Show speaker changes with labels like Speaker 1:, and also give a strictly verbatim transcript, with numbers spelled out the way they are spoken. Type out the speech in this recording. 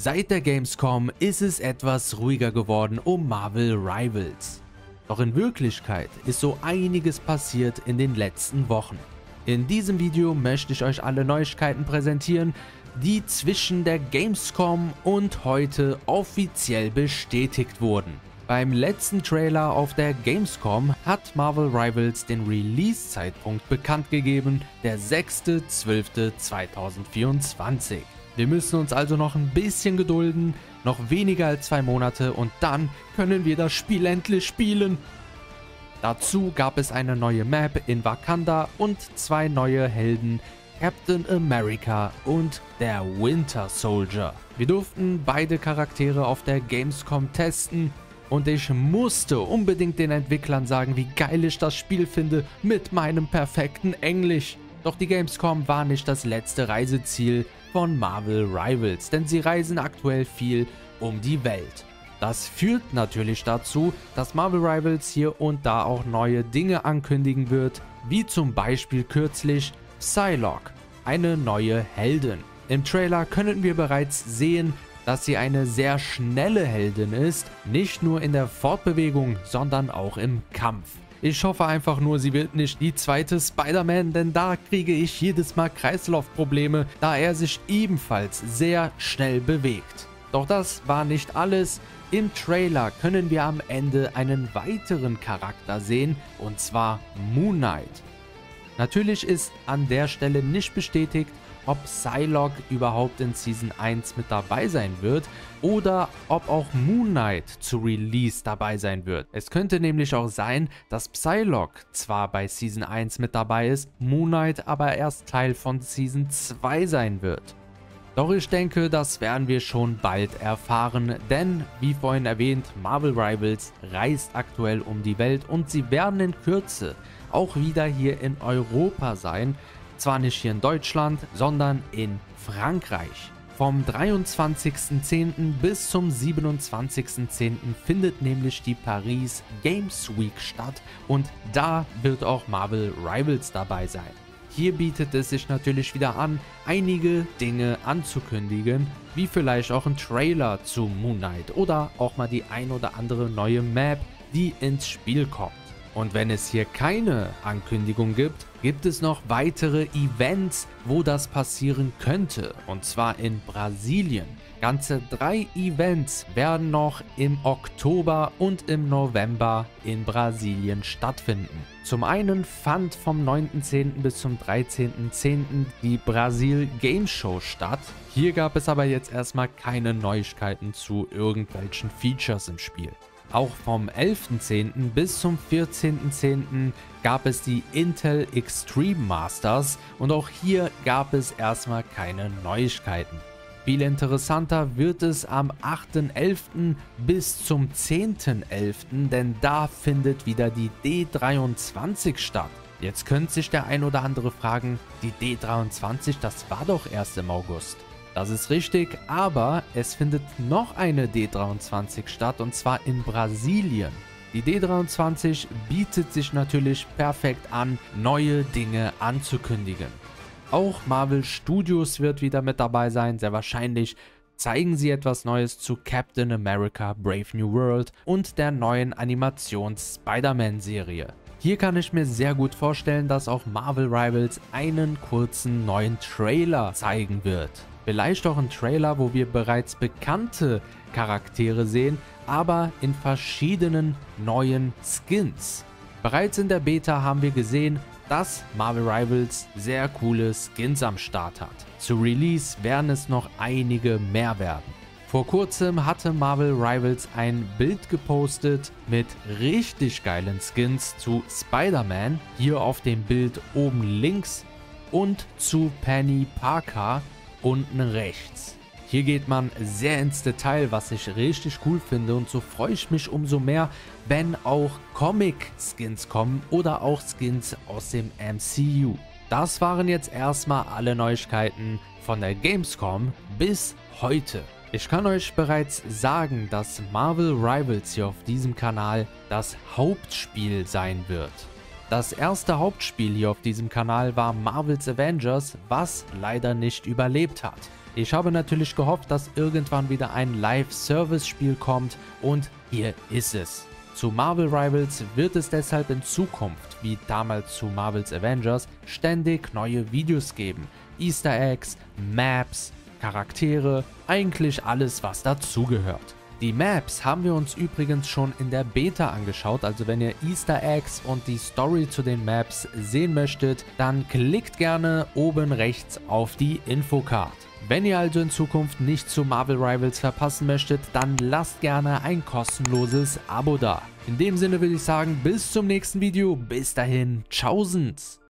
Speaker 1: Seit der Gamescom ist es etwas ruhiger geworden um Marvel Rivals. Doch in Wirklichkeit ist so einiges passiert in den letzten Wochen. In diesem Video möchte ich euch alle Neuigkeiten präsentieren, die zwischen der Gamescom und heute offiziell bestätigt wurden. Beim letzten Trailer auf der Gamescom hat Marvel Rivals den Release-Zeitpunkt bekannt gegeben, der sechster zwölfter zweitausendvierundzwanzig. Wir müssen uns also noch ein bisschen gedulden, noch weniger als zwei Monate und dann können wir das Spiel endlich spielen. Dazu gab es eine neue Map in Wakanda und zwei neue Helden, Captain America und der Winter Soldier. Wir durften beide Charaktere auf der Gamescom testen und ich musste unbedingt den Entwicklern sagen, wie geil ich das Spiel finde mit meinem perfekten Englisch. Doch die Gamescom war nicht das letzte Reiseziel von Marvel Rivals, denn sie reisen aktuell viel um die Welt. Das führt natürlich dazu, dass Marvel Rivals hier und da auch neue Dinge ankündigen wird, wie zum Beispiel kürzlich Psylocke, eine neue Heldin. Im Trailer können wir bereits sehen, dass sie eine sehr schnelle Heldin ist, nicht nur in der Fortbewegung, sondern auch im Kampf. Ich hoffe einfach nur, sie wird nicht die zweite Spider-Man, denn da kriege ich jedes Mal Kreislaufprobleme, da er sich ebenfalls sehr schnell bewegt. Doch das war nicht alles. Im Trailer können wir am Ende einen weiteren Charakter sehen, und zwar Moon Knight. Natürlich ist an der Stelle nicht bestätigt, ob Psylocke überhaupt in Season eins mit dabei sein wird oder ob auch Moon Knight zu Release dabei sein wird. Es könnte nämlich auch sein, dass Psylocke zwar bei Season eins mit dabei ist, Moon Knight aber erst Teil von Season zwei sein wird. Doch ich denke, das werden wir schon bald erfahren, denn wie vorhin erwähnt, Marvel Rivals reist aktuell um die Welt und sie werden in Kürze auch wieder hier in Europa sein. Zwar nicht hier in Deutschland, sondern in Frankreich. Vom dreiundzwanzigsten zehnten bis zum siebenundzwanzigsten zehnten findet nämlich die Paris Games Week statt und da wird auch Marvel Rivals dabei sein. Hier bietet es sich natürlich wieder an, einige Dinge anzukündigen, wie vielleicht auch ein Trailer zu Moon Knight oder auch mal die ein oder andere neue Map, die ins Spiel kommt. Und wenn es hier keine Ankündigung gibt, gibt es noch weitere Events, wo das passieren könnte, und zwar in Brasilien. Ganze drei Events werden noch im Oktober und im November in Brasilien stattfinden. Zum einen fand vom neunten zehnten bis zum dreizehnten zehnten die Brasil Game Show statt. Hier gab es aber jetzt erstmal keine Neuigkeiten zu irgendwelchen Features im Spiel. Auch vom elften zehnten bis zum vierzehnten zehnten gab es die Intel Extreme Masters und auch hier gab es erstmal keine Neuigkeiten. Viel interessanter wird es am achten elften bis zum zehnten elften, denn da findet wieder die D dreiundzwanzig statt. Jetzt könnte sich der ein oder andere fragen, die D dreiundzwanzig, das war doch erst im August. Das ist richtig, aber es findet noch eine D dreiundzwanzig statt und zwar in Brasilien. Die D dreiundzwanzig bietet sich natürlich perfekt an, neue Dinge anzukündigen. Auch Marvel Studios wird wieder mit dabei sein, sehr wahrscheinlich zeigen sie etwas Neues zu Captain America Brave New World und der neuen Animations-Spider-Man-Serie. Hier kann ich mir sehr gut vorstellen, dass auch Marvel Rivals einen kurzen neuen Trailer zeigen wird. Vielleicht auch ein Trailer, wo wir bereits bekannte Charaktere sehen, aber in verschiedenen neuen Skins. Bereits in der Beta haben wir gesehen, dass Marvel Rivals sehr coole Skins am Start hat. Zu Release werden es noch einige mehr werden. Vor kurzem hatte Marvel Rivals ein Bild gepostet mit richtig geilen Skins zu Spider-Man, hier auf dem Bild oben links, und zu Penny Parker unten rechts. Hier geht man sehr ins Detail, was ich richtig cool finde, und so freue ich mich umso mehr, wenn auch Comic-Skins kommen oder auch Skins aus dem M C U. Das waren jetzt erstmal alle Neuigkeiten von der Gamescom bis heute. Ich kann euch bereits sagen, dass Marvel Rivals hier auf diesem Kanal das Hauptspiel sein wird. Das erste Hauptspiel hier auf diesem Kanal war Marvel's Avengers, was leider nicht überlebt hat. Ich habe natürlich gehofft, dass irgendwann wieder ein Live-Service-Spiel kommt und hier ist es. Zu Marvel Rivals wird es deshalb in Zukunft, wie damals zu Marvel's Avengers, ständig neue Videos geben. Easter Eggs, Maps, Charaktere, eigentlich alles, was dazugehört. Die Maps haben wir uns übrigens schon in der Beta angeschaut, also wenn ihr Easter Eggs und die Story zu den Maps sehen möchtet, dann klickt gerne oben rechts auf die Infocard. Wenn ihr also in Zukunft nichts zu Marvel Rivals verpassen möchtet, dann lasst gerne ein kostenloses Abo da. In dem Sinne würde ich sagen, bis zum nächsten Video, bis dahin, tschaußens!